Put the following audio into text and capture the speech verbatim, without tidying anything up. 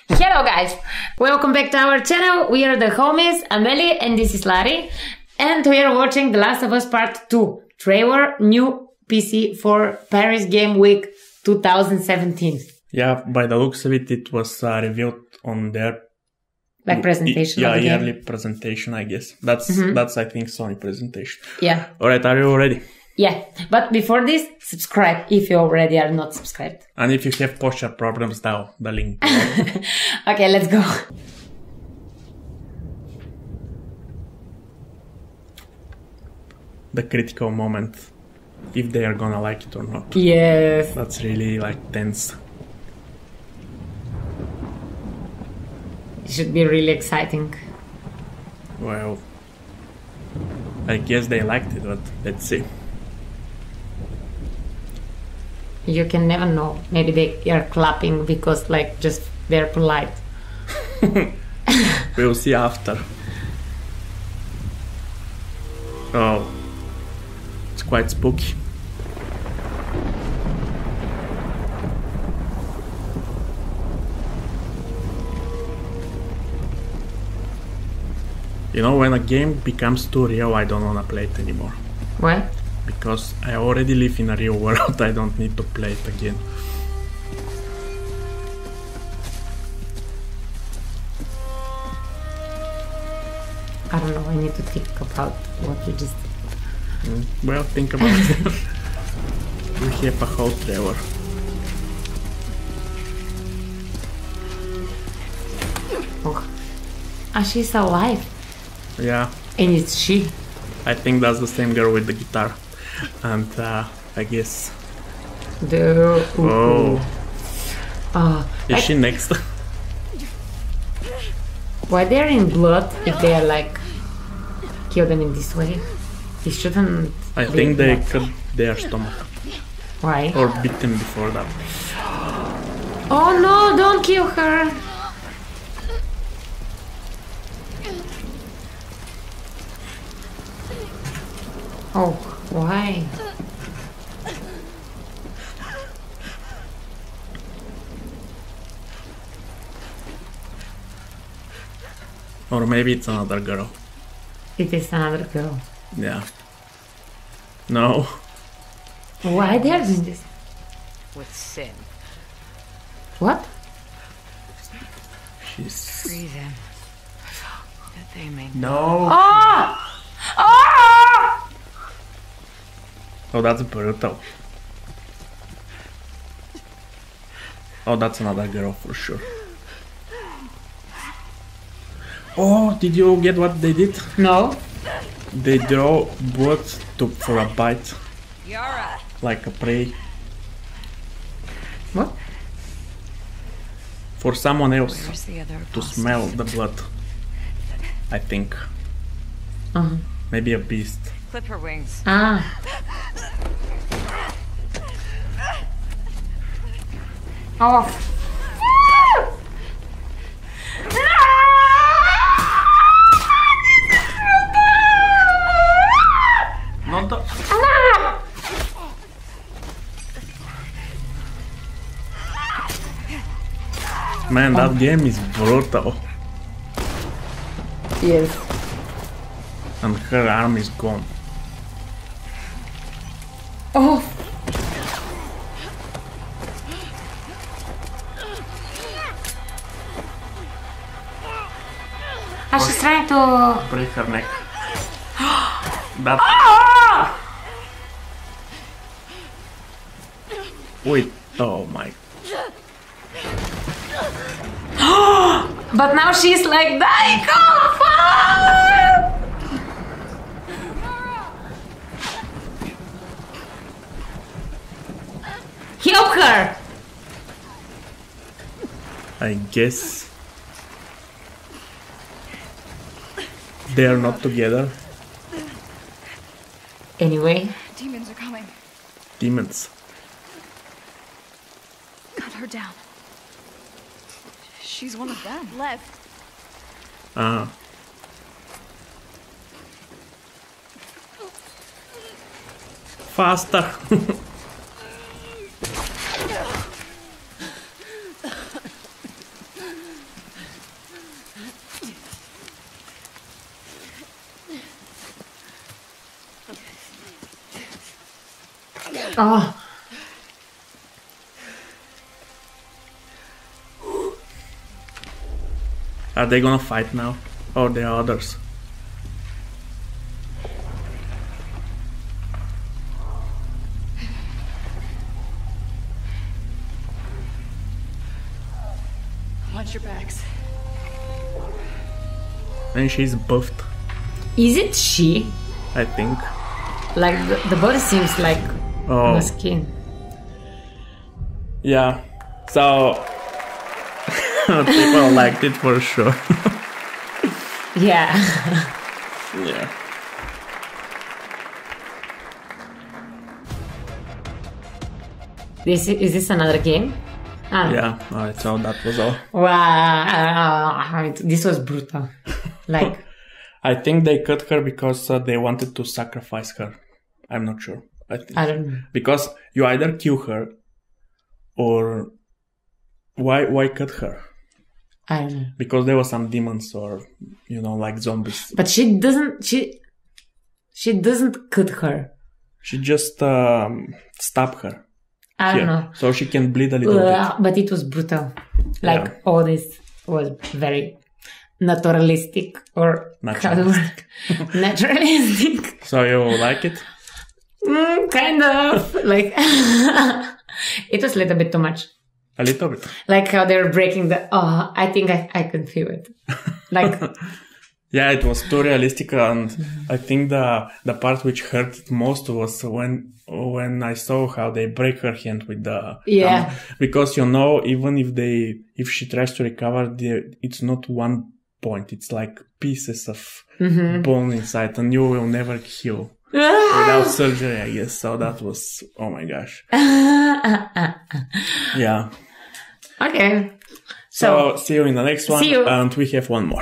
Hello guys, welcome back to our channel. We are the homies, Amelie and this is Larry. And we are watching The Last of Us Part two. Trailer, new P C for Paris Game Week two thousand seventeen. Yeah, by the looks of it, it was uh, revealed on their... Like presentation Yeah, of the yearly game. presentation, I guess. That's, Mm-hmm. that's I think, Sony presentation. Yeah. Alright, are you ready? Yeah, but before this, subscribe if you already are not subscribed. And if you have posture problems, down the link below. Okay, let's go. The critical moment. If they are gonna like it or not. Yes. That's really, like, tense. It should be really exciting. Well... I guess they liked it, but let's see. You can never know. Maybe they are clapping because, like, just they're polite. We'll see after. Oh. It's quite spooky. You know, when a game becomes too real, I don't wanna play it anymore. Why? Because I already live in a real world, I don't need to play it again. I don't know, I need to think about what you just did. Mm, Well, think about it. We have a whole trailer. Oh. Ah, she's alive. Yeah, And it's she. I think that's the same girl with the guitar. And uh, I guess... The... Oh, Oh. is Like, she next? why they're in blood if they are like... Kill them in this way? It shouldn't... I be think they blood. cut their stomach. Why? Or beat them before that. Oh no, don't kill her! Oh, why? Or maybe it's another girl. It is another girl. Yeah. No. Why they're doing this? with sin. What? She's... Free them, that they may No. Ah! Ah! Oh, that's brutal. Oh, that's another girl for sure. Oh, did you get what they did? No. They draw blood to, for a bite, Yara! like a prey, What? for someone else Where's the other to apostle? smell the blood. I think. Uh-huh. Maybe a beast. Clip her wings. Ah. Oh. Not the... Man, that game is brutal. Yes. And her arm is gone. Oh. Ah, she's trying to... Break her neck. That... Ah! Wait. Oh my... But now she's like dying. Oh, fuck! Help her! I guess... They are not together. Anyway. Demons are coming. Demons. Cut her down. She's one of them. Left. Ah. Faster. Oh. Are they gonna fight now? Or there are others? Watch your backs. And she's buffed, Is it she? I think. Like the, the body seems like Oh, the skin. yeah. So people liked it for sure. Yeah. Yeah. This is, is this another game? Ah, Yeah. Alright, so that was all. Wow. It- This was brutal. Like, I think they cut her because uh, they wanted to sacrifice her. I'm not sure. I think I don't know. because you either kill her or why why cut her? I don't know. Because there were some demons or you know like zombies. But she doesn't. She she doesn't cut her. She just um, stab her I here, don't know. so she can bleed a little bit. Ugh, but it was brutal. Like Yeah. all this was very naturalistic or Naturalistic. naturalistic. So you like it? Mm, kind of like it was a little bit too much. A little bit. Like how they were breaking the. Oh, I think I, I could feel it. Like Yeah, it was too realistic, and I think the the part which hurt it most was when when I saw how they break her hand with the Yeah. hammer. Because you know, even if they if she tries to recover, the, it's not one point; it's like pieces of bone inside, and you will never heal without surgery, I guess. So that was oh my gosh, yeah. okay. So see you in the next one, See you. and we have one more.